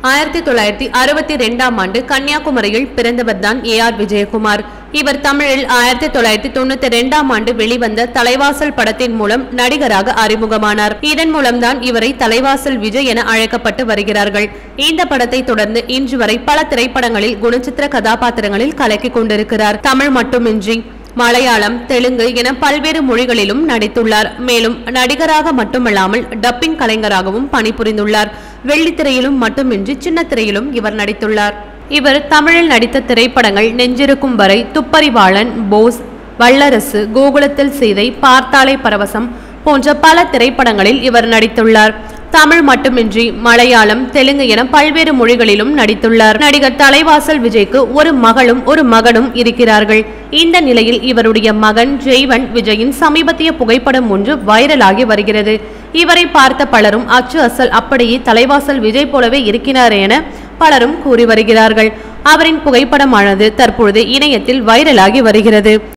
1962ஆம் ஆண்டு கன்னியாகுமரியில் பிறந்தவர்தான் AR விஜயகுமார். இவர் தமிழில் 1992ஆம் ஆண்டு வெளிவந்த தலைவாசல் படத்தின் மூலம் நடிகராக அறிமுகமானார். இதன் மூலம்தான் இவரை தலைவாசல் விஜய் என அழைக்கப்பட்டு வருகிறார்கள். இந்த படத்தை தொடர்ந்து இன்று வரை பல திரைப்படங்களில் குணச்சித்திர கதாபாத்திரங்களில் கலக்கிக் கொண்டிருக்கிறார். தமிழ் மட்டுமின்றி மலையாளம், தெலுங்கு என பல்வேறு மொழிகளிலும் நடித்துள்ளார். மேலும் நடிகராக மட்டுமல்லாமல் டப்பிங் கலைஞராகவும் பணிபுரிந்துள்ளார். வெள்ளித்திரையிலும் மட்டுமின்றி சின்ன திரையிலும் இவர் நடித்துள்ளார். இவர் தமிழில் நடித்த திரைப்படங்கள் நெஞ்சிருக்கும் வரை, துப்பறிவாளன், போஸ், வல்லரசு, கோகுலத்தில் சீதை, பார்த்தாலே பரவசம் போன்ற பல திரைப்படங்களில் இவர் நடித்துள்ளார். தமிழ் மட்டுமின்றி மலையாளம், தெலுங்கு என பல்வேறு மொழிகளிலும் நடித்துள்ளார். நடிகர் தலைவாசல் விஜய்க்கு ஒரு மகளும் ஒரு மகனும் இருக்கிறார்கள். இந்த நிலையில் இவருடைய மகன் ஜெய்வன் விஜயின் சமீபத்திய புகைப்படம் ஒன்று வைரலாகி வருகிறது. இவரை பார்த்த பலரும் அச்சு அசல் அப்படியே தலைவாசல் விஜய் போலவே இருக்கிறார் என பலரும் கூறி வருகிறார்கள். அவரின் புகைப்படமானது தற்பொழுது இணையத்தில் வைரலாகி வருகிறது.